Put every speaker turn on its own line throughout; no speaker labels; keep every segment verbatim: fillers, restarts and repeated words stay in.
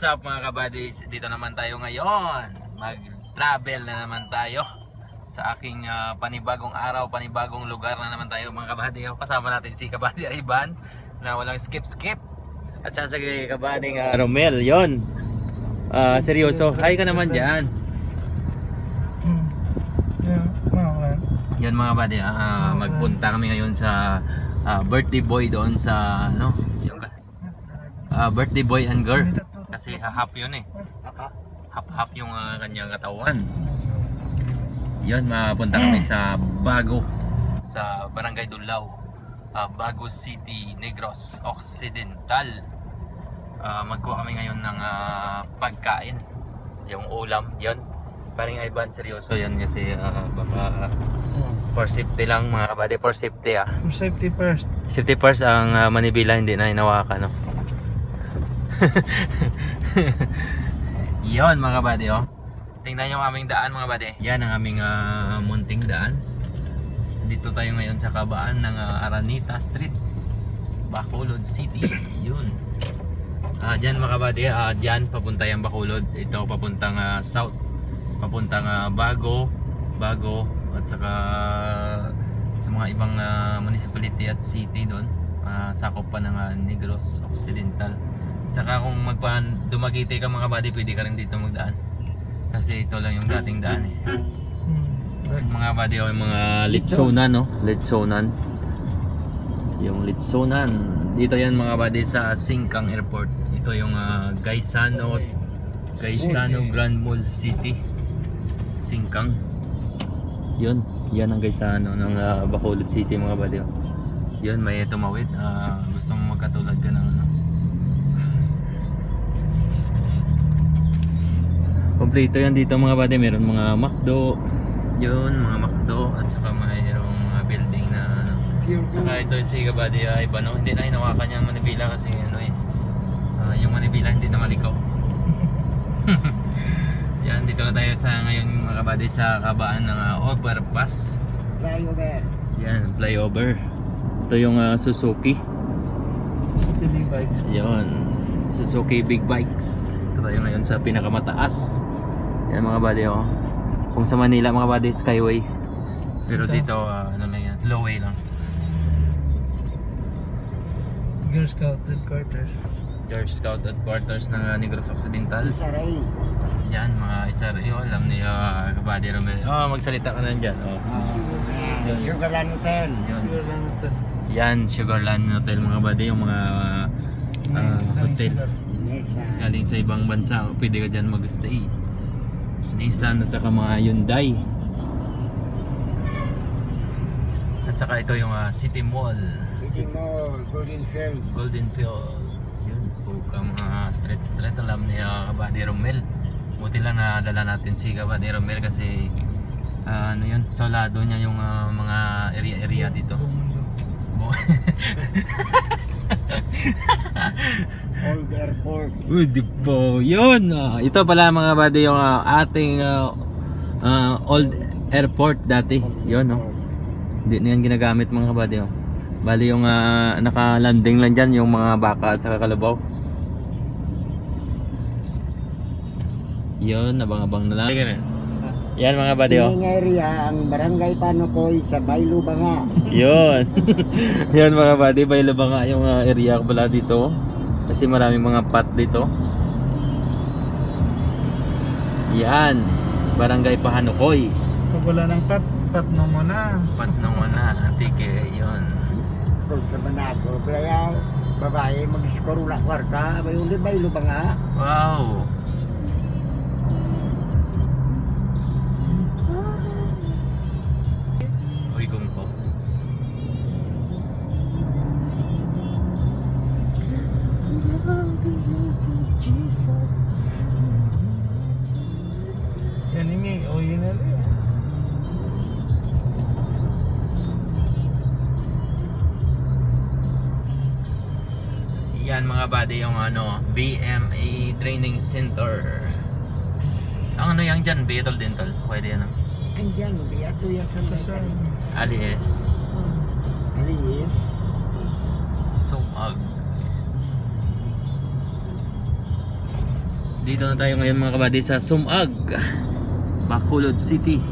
What's up mga kabadis? Dito naman tayo ngayon. Mag-travel na naman tayo sa aking uh, panibagong araw, panibagong lugar na naman tayo mga kabady. Kasama natin si Kabady Ivan na walang skip-skip. At sasagay kabading uh, Romel, yon. Uh, seryoso, hi ka naman dyan. Yan mga kabady, uh, magpunta kami ngayon sa uh, birthday boy doon sa ano, yung uh, birthday boy and girl. Kasi hahap yun eh. Hap-hap yung uh, kanyang katawan. Yun, mapunta kami sa Bago, sa Barangay Dulao, uh, Bago City, Negros Occidental. uh, Magkuha kami ngayon ng uh, pagkain. Yung ulam, yun. Paring Ivan, seryoso yan kasi uh, baka uh, for safety lang mga kabady, for safety ah.
For safety first.
Safety first ang uh, manibila, hindi na inawakan, no? Yon mga kabady, oh. Tingnan nyo ang aming daan mga kabady. Yan ang aming uh, munting daan. Dito tayo ngayon sa kabaan ng uh, Araneta Street, Bacolod City. Yun. Uh, Diyan mga kabady, uh, diyan papunta yung Bacolod. Ito papuntang uh, South, papuntang uh, Bago, Bago at saka sa mga ibang uh, municipality at city doon. Uh, sakop pa ng uh, Negros Occidental. Saka kung magpaan Dumaguete ka mga kabady, pwede ka rin dito magdaan. Kasi ito lang yung dating daan eh. Mga kabady, oh, yung mga litsonan, no? Litsonan. Yung litsonan. Dito yan mga kabady sa Singkang Airport. Ito yung uh, Gaisano Gaisano Grand Mall City, Singkang. Yun, yan ang Gaisano ng uh, Bacolod City mga kabady. Yun, may tumawid. Uh, gusto mo magkatulad ka ng ano. Kompleto yan dito mga kabady, meron mga McDo, yun, mga McDo at saka mayroong mga building na ano. Saka ito si Kabady uh, Ivan, no? Hindi na hinawakan niya manibila kasi ano eh, uh, yung manibila hindi na malikaw. Yan, dito na tayo sa ngayon mga kabady sa kabaan ng uh, overpass. Flyover. Yan, flyover. Ito yung uh, Suzuki. Suzuki Big Bikes. Yan, Suzuki Big Bikes. Ito tayo ngayon sa pinakamataas. Yan mga buddy, oh. Kung sa Manila mga buddy, Skyway. Pero dito, uh, ano lang yan, lowway lang.
Girl Scout Headquarters.
Girl Scout Headquarters ng uh, Negros Occidental. Yan, mga Isaray. Oh, alam niyo, uh, Kabady Romel. Oh, magsalita ka na dyan. Oh.
Uh, Sugarland Hotel.
Yan.
Sugarland Hotel.
Yan, Sugarland Hotel mga buddy. Yung mga uh, hotel galing sa ibang bansa, pwede ka dyan mag-stay. Nissan at saka mga Hyundai. At saka ito yung uh, City Mall.
City Mall, Golden Field.
Golden Field. Yun, puka mga street street. Alam ni uh, Kabady Romel. Buti lang na dala natin si Kabady Romel kasi uh, ano yun, solado niya yung uh, mga area-area dito.
Old Airport.
Uy, di po. Yun. Uh, ito pala mga buddy yung uh, ating uh, uh, old airport dati. Yun, no? Hindi na yan ginagamit mga buddy. Oh. Bali yung uh, naka-landing lang dyan yung mga baka at saka kalabaw. Yun, nabang-abang na lang. Yan mga buddy, oh.
Yung area, ang Barangay Panokoy sa Baylubanga.
Yun. Yan mga buddy, Baylubanga yung uh, area ko pala dito. Kasi maraming mga pot dito. Yan, Barangay Pahanukoy.
Pag wala ng tat, tat no mo na.
Pat nung wana, antike, yun.
Kung sa Banago, kaya babae mag-skorula kwarta, may ulit Baylubanga.
Wow. Uy, gumpo.
Yan ini, o yun na rin.
Yan mga buddy yung ano, B M A Training Center. Ang ano yan dyan, Beetle Dental. Pwede yan.
Andiyan, biya to yan sa Baysay.
Ali eh.
Ali eh.
So, uh, Dito na tayo ngayon mga kabady sa Sumag, Bacolod City.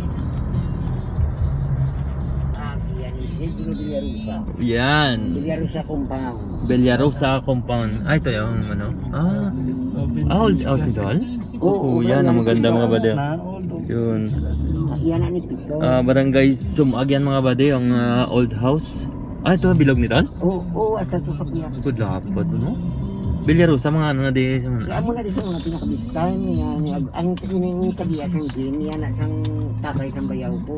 Ah, yan. Hindi Villarosa.
Yan.
Villarosa compound.
Villarosa compound. Ay, ito yung ano. Ah, ah old house ito. Oo, yan. Ang maganda mga kabady.
Na, old.
Yun.
Yan ang ipito.
Ah, barangay Sumag yan mga kabady. Ang ah, old house. Ah, ito bilog nito.
Oo, oo, at sa tupak niya.
Good lapad, no? Villarosa mga ano na di.
Kaya mo na din sa mga pinakabitan niya. Ang tinang kabiya sa gin, yan at ang takay ng bayaw ko.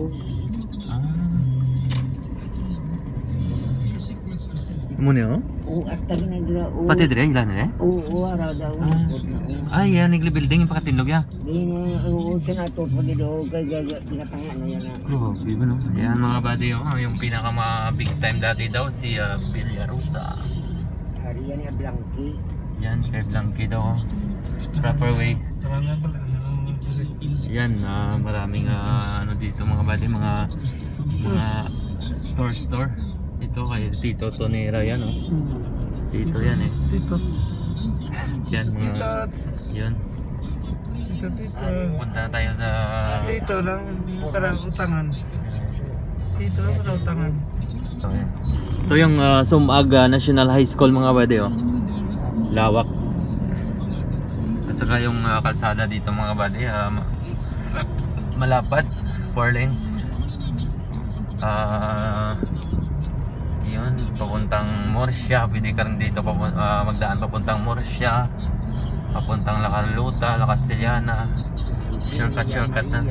Mo niyo?
Oo, at tagi na dila. Oo,
Pati dire ilan eh?
oo, oo, araw daw.
Ay, yan nigli building yung pakatindog ya.
Di na, oo, sinatot pa dito. Kaya pinatanga na yan.
Grabe ba no? Yan mga buddy, oh, yung pinaka big time dati daw si uh, Villarosa.
Hari yan yung Blanqui.
Yan, kay Blanqui daw. Oh. Proper way.
Marami pala.
Yan, ah, maraming ah, ano dito mga buddy, mga mga store store. Ito kay Tito Tonera yan oh. Dito yan eh.
Dito.
Yan mga
Dito.
yan.
Dito, dito.
Punta na tayo sa
Dito lang. Para utangan. Dito lang para utangan.
ito yung uh, Sumag uh, National High School mga buddy oh. Lawak. At saka yung uh, kalsada dito mga buddy uh, malapad, four lanes. Ah uh, yun, papuntang Murcia, pwede ka rin dito papun uh, magdaan papuntang Murcia, papuntang La Carlota, La Castellana, shortcut shortcut na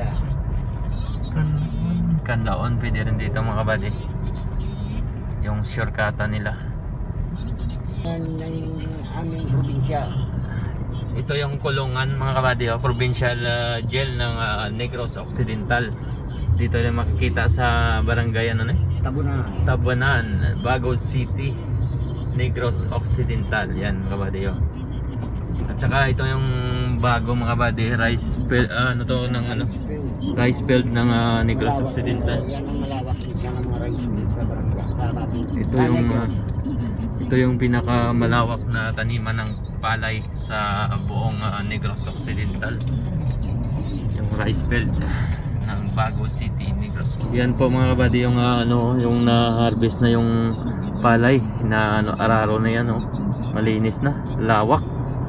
Canlaon, pwede rin dito mga buddy, yung shortcutan nila.
Yan ang aming probinsya.
Ito yung kulungan mga kabady, oh, provincial uh, jail ng uh, Negros Occidental. Dito lang makikita sa barangay ano na eh?
Tabunan.
Tabanan, Bacolod City, Negros Occidental. Yan mga kabady, oh. At saka ito yung bago mga kabady, rice field, uh, ano to ng ano? Rice field ng uh, Negros Occidental.
Yan ang malawak dito ng mga rice field sa barangay.
Ito yung uh, ito yung pinakamalawak na taniman ng palay sa buong uh, Negros Occidental. Yung rice field ng Bacolod City, Negros. Yan po mga kabady yung uh, ano, yung na-harvest na yung palay na ano, araro na yan, oh. Malinis na, lawak.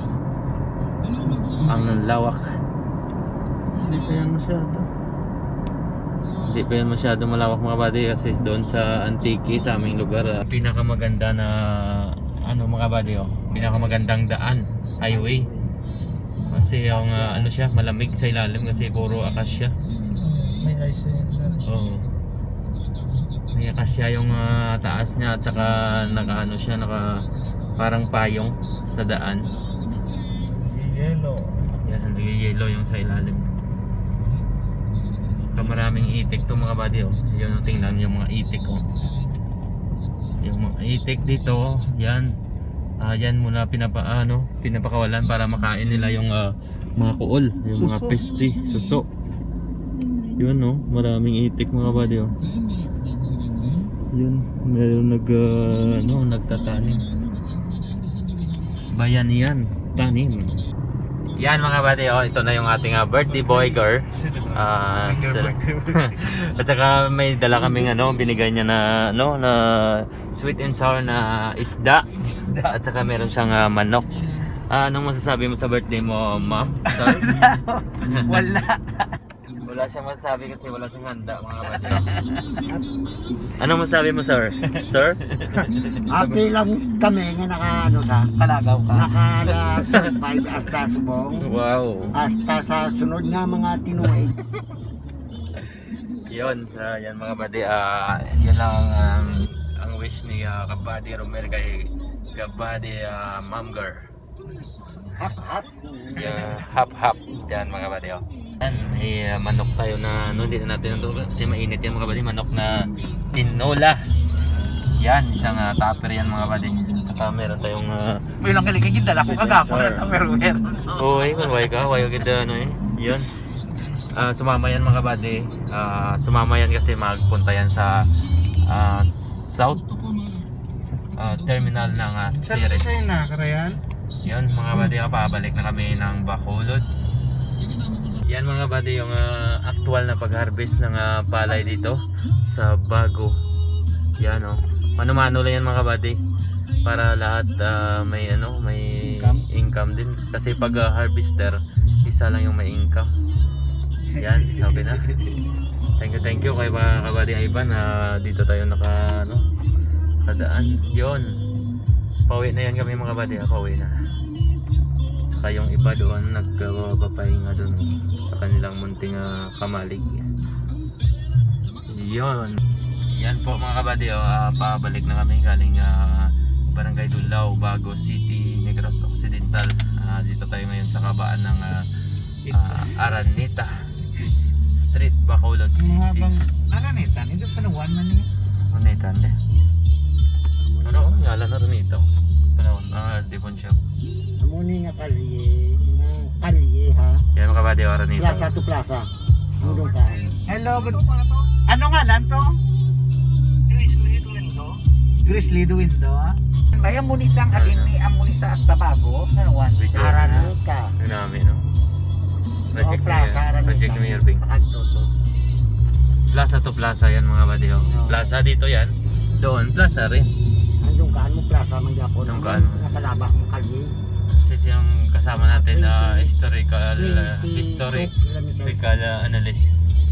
Ang lawak.
Hindi pa yan masyado.
Hindi pa yan masyado malawak mga buddy kasi doon sa Antique sa aming lugar uh, pinakamaganda na ano mga buddy oh, pinakamagandang daan, highway. Kasi yung uh, ano siya, malamig sa ilalim kasi puro akasya.
May ice yan.
Oo. May akasya yung uh, taas niya at saka naka ano siya, naka parang payong sa daan.
Yellow.
Yan, nag-yellow yung sa ilalim. So, maraming itik to mga buddy oh. Yun, tingnan yung mga itik oh. Yung mga itik dito, yan. Ah, yan muna pinapa ano, pinapakawalan para makain nila yung uh, mga kuol, yung mga
Suso.
peste, suso. Yun no, maraming itik mga buddy oh. Yun, meron nag uh, ano, nagtatanim. Bayanihan, tanim. Yan mga buddy, oh, ito na yung ating uh, birthday boy girl. Ah, sir. At saka may dala kaming ano, binigay niya na ano, na sweet and sour na isda. At saka meron siyang uh, manok. Ah, anong masasabi mo sa birthday mo, ma'am?
Wala.
Wala siyang masasabi kasi wala siyang handa mga buddy. Anong masasabi mo, sir? Sir?
Happy lang kami nga naka ano ka.
Kalagaw ka.
Naka-survive hasta subong.
Wow.
Hasta sa sunod nga mga tinuig.
Yun, uh, yan mga buddy, uh, yun lang um, ang wish ni uh, Kabady Romel kay Kabady uh, Mamgar.
Hap hap.
Yeah, hap hap. Yan mga buddy, oh. Yan, may uh, manok tayo na ano, hindi na natin ito kasi mainit yan mga buddy, manok na tinola. Yan, isang uh, tupper yan mga buddy. Saka meron tayong uh,
May lang kiligin dala ko kagapon at meron meron.
uy, kung way ka, way ka ano eh. Yun. Uh, sumama yan mga buddy. Uh, sumama yan kasi magpunta yan sa uh, South uh, Terminal ng uh,
Sa
Ceres.
sa'yo na, karayan?
Yun mga buddy, pabalik na kami ng Bacolod. Yan mga buddy yung uh, actual na pag-harvest ng uh, palay dito sa Bago. Yan oh. Mano-mano lang yan mga buddy. Para lahat uh, may ano, may income, income din. Kasi pag uh, harvester, isa lang yung may income. Yan, sabi na. Thank you, thank you kay mga kabady Ivan na uh, dito tayo naka ano, kadaan. Yon. Pauwi na yan kami mga kabady, pauwi na. Saka yung iba doon nagpapahinga doon sa kanilang munting uh, kamalig. Yon. Yan po mga kabady, oh, uh, pabalik na kami galing uh, Barangay Dulao, Bago City, Negros Occidental. Uh, dito tayo ngayon sa kabaan ng uh, uh, Araneta Street, Bacolod City.
Araneta, ito pa na one man yun.
Araneta, eh. Ano, ngalan na Araneta. Panahon, ah, Devon Shop.
Amuni nga kalye, nga kalye ha.
Yan mga kabady, Araneta.
Plaza to plaza. Mudong ka.
Hello, good. Ano nga lan to? Grizzly Window. May amuni sang alin ni amuni sa Astabago. Ano one?
Araneta.
Yun namin, no?
Oh, plaza, Araneta.
Project ni Irving. Plaza to plaza yan mga kabady. Oh. Plaza dito yan. Doon, plaza rin.
Andong kaan mo plaza man gyapon.
Andong kaan.
Nakalabak mo kalye.
Kasi yung kasama natin na uh, historical uh, historical uh, analyst.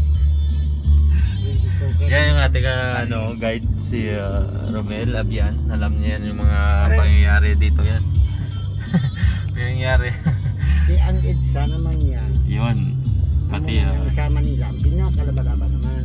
Yan yung ating uh, ano, guide si uh, Romel Abian. Alam niya yan yung mga pangyayari dito yan. Pangyayari.
Si ang EDSA naman yan.
Yun. Pati uh,
kasama nila. Pinakalaba-laba naman.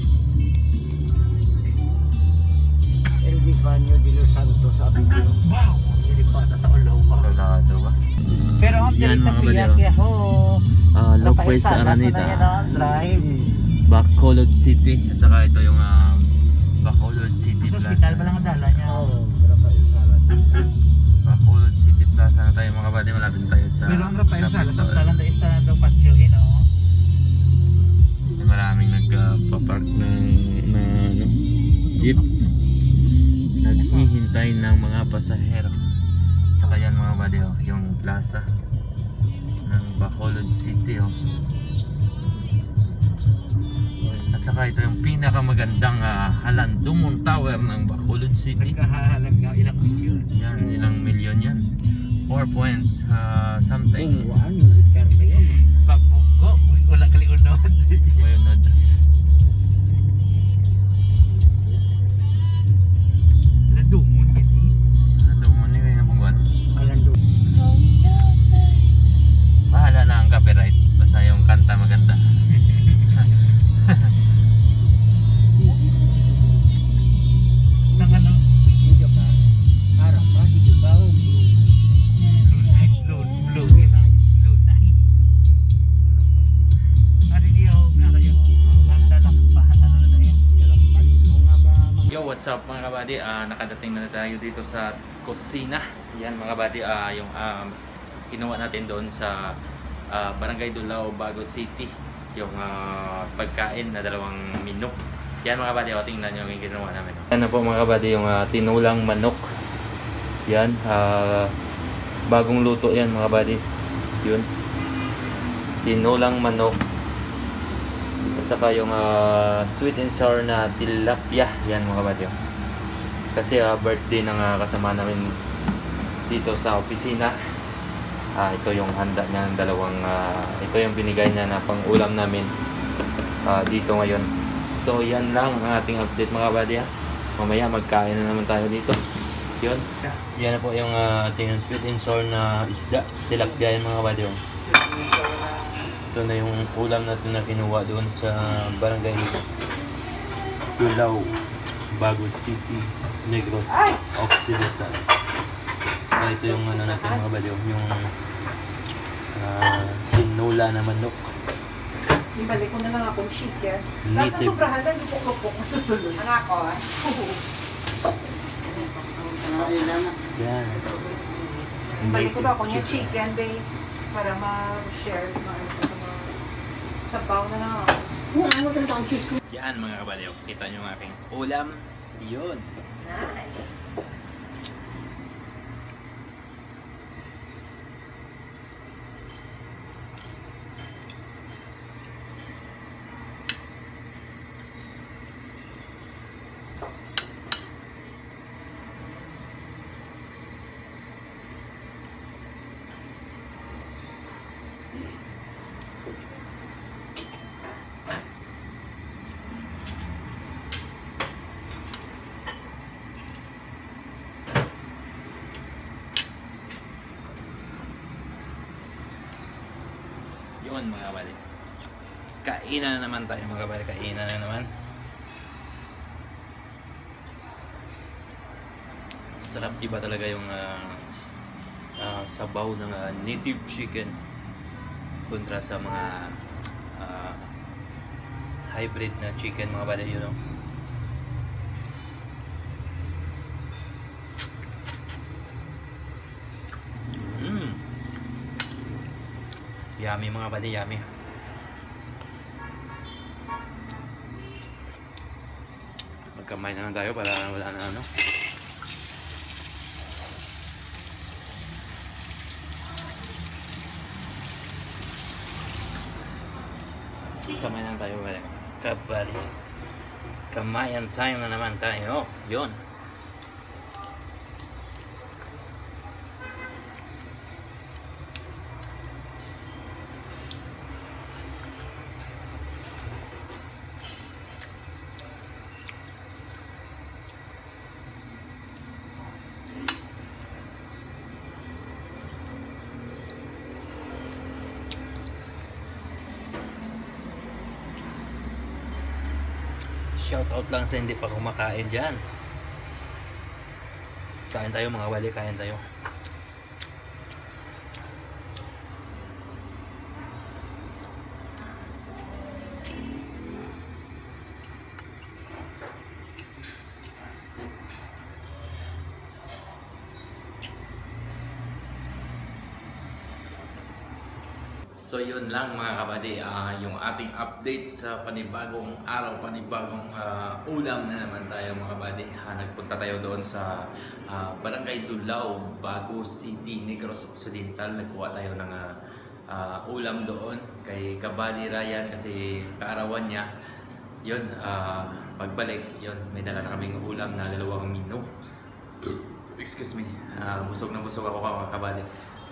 El Difanio de los Santos sa video.
Wow! Hindi pa sa ulo.
Kalado ba?
Pero ang
Yan,
dili sa
mga
piyak
baliw.
ya ho.
Uh, Lopez sa Araneta.
Drive.
Bacolod City. At saka ito yung uh, Bacolod City
Hospital
Plaza.
ba lang ang dala niya?
Oo, Rafael Salas.
Bacolod City Plaza na tayo mga kabady. Malapit tayo sa
Pero ang Rafael Salas,
Capitol.
ang talang da isa daw patio in oh.
May maraming nagpa-park na, na ano, jeep. Naghihintay ng mga pasahero. Saka yan mga kabady, oh, yung plaza ng Bacolod City. Oh. At saka ito yung pinakamagandang uh, Halandumon Tower ng Bacolod City.
Nagkahalaga ilang milyon.
Yan, ilang milyon yan. four point uh, something.
Oo, ano, iskarte yan.
Pagbunggo, walang kaliunod.
Mayunod.
Landumon gitu.
Halandumon ni may nabungwan.
Alando.
Bahala na ang copyright. Basta yung kanta maganda.
Nang ano?
Medyo ka. Harap pa, hindi ba?
Blue, blue, blue, blue, nahi. Ari dia nga kayo. Ang dalang pa, ano na yan.
Yo, what's up mga kabady? Uh, nakadating na tayo dito sa kusina. Yan mga kabady, uh, yung um, ginawa natin doon sa uh, Barangay Dulao, Bago City. Yung uh, pagkain na dalawang menu. Yan mga kabady, o tingnan nyo yung ginawa namin. Yan na po mga kabady, yung uh, tinulang manok. Yan, uh, bagong luto yan mga kabady. Yun, tinulang manok. At saka yung uh, sweet and sour na tilapia. Yan mga kabady. Kasi uh, birthday ng uh, kasama namin dito sa opisina. Uh, ito yung handa niya ng dalawang uh, ito yung binigay niya na pang ulam namin uh, dito ngayon. So yan lang ang ating update mga kabady. Mamaya magkain na naman tayo dito. Yun. Yan na po yung uh, ating sweet and sour na isda. Tilapia yan mga kabady. Ito na yung ulam natin na kinuha doon sa Barangay Dulao, Bago City, Negros Occidental. Saka ito yung ano natin mga kabady, yung uh, tinula na manok.
Ibalik ko na lang akong sheet yan.
Native.
Sobrahan lang, hindi ko po masusunod. Ang ako ah.
Yan.
Ibalik ko na akong yung
chicken.
chicken day para ma-share ma sa mga sabaw na lang ako.
Yan mga kabady, kita nyo ang aking ulam. Yun.
Nice.
Yun mga kabady. Kainan na naman tayo mga kabady. Kainan na naman. Sarap, iba talaga yung uh, uh, sabaw ng uh, native chicken kontra sa mga uh, hybrid na chicken mga kabady, you know. Mm. Yummy mga kabady, yummy. Magkamay na lang tayo para wala na ano. Kamay lang tayo balik. Kabali. Kamayan time na naman tayo. Yun. Shout out lang sa hindi pa kumakain dyan. Kain tayo mga wali, kain tayo. So yun lang mga kabady, uh, yung ating update sa panibagong araw, panibagong uh, ulam na naman tayo mga kabady. Uh, nagpunta tayo doon sa uh, Barangay Dulao, Bago City, Negros Occidental. Nagkuha tayo ng uh, uh, ulam doon kay Kabady Ryan kasi kaarawan niya. Yun, uh, pagbalik, yun, may dala na kaming ulam na dalawang menu. Excuse me, uh, busog na busog ako mga kabady.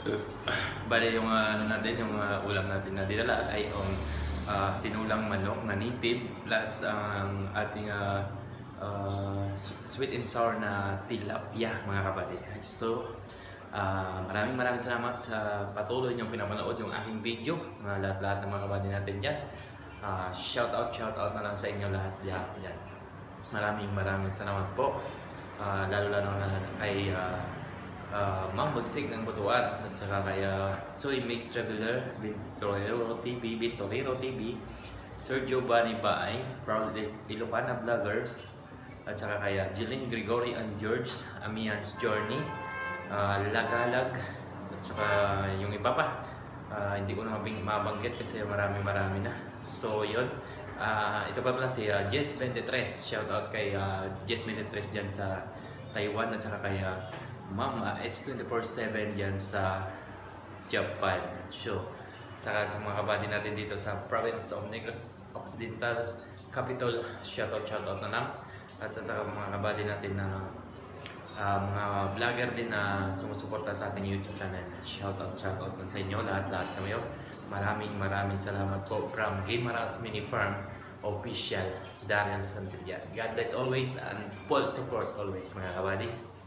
Bale yung uh, ano natin, yung uh, ulam natin na dinala ay yung uh, tinulang manok na native plus ang uh, ating uh, uh, sweet and sour na tilapia mga kapatid. So uh, maraming maraming salamat sa patuloy niyong pinapanood yung aking video, mga lahat-lahat ng mga kapatid natin dyan. Uh, shout out, shout out na lang sa inyo lahat-lahat dyan. Maraming maraming salamat po, uh, lalo-lalo na kay uh, Uh, Ma'am Bagsig ng Butuan at saka kaya Soy Mix Traveler, Bintorero T V, Bintorero T V, Sir Giovanni Baay, Proudly Ilocana Vlogger, at saka kaya Jeline Gregory and George, Amian's Journey, uh, Lagalag, at saka yung iba pa. Uh, hindi ko na mabanggit kasi marami marami na. So yun, uh, ito pa pala si uh, Jess twenty-three, shout out kay uh, Jess twenty-three dyan sa Taiwan at saka kaya Ma'am, uh, it's twenty-four seven dyan sa Japan. So, saka sa mga kabady natin dito sa province of Negros Occidental Capital, shoutout, shoutout na lang. At sa saka mga kabady natin na uh, mga vlogger din na sumusuporta sa ating YouTube channel. Shoutout, shoutout na sa inyo, lahat-lahat kayo. Maraming maraming salamat po from Guimaras Mini Farm Official, Darian Santillan. God bless always and full support always mga kabady.